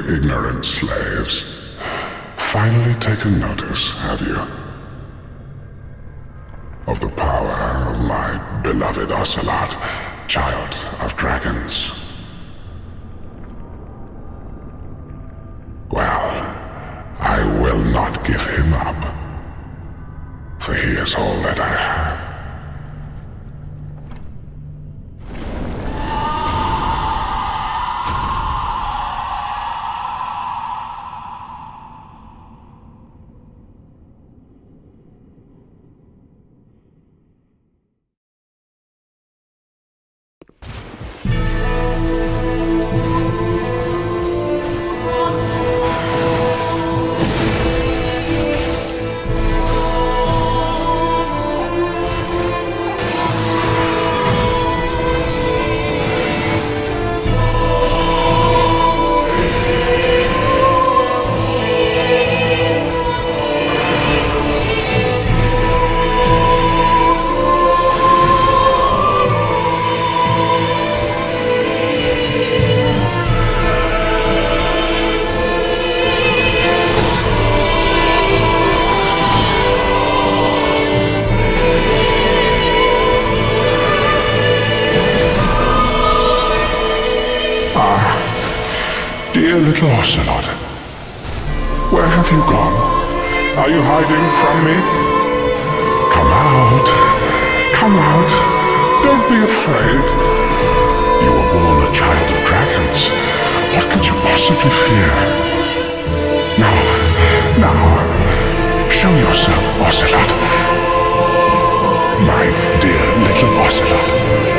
ignorant slaves. Finally taken notice, have you? Of the power of my beloved Ocelot, child of dragons. Well, I will not give him up, for he is all that I have. Dear little Ocelot, where have you gone? Are you hiding from me? Come out. Come out. Don't be afraid. You were born a child of dragons. What could you possibly fear? Now, show yourself, Ocelot. My dear little Ocelot.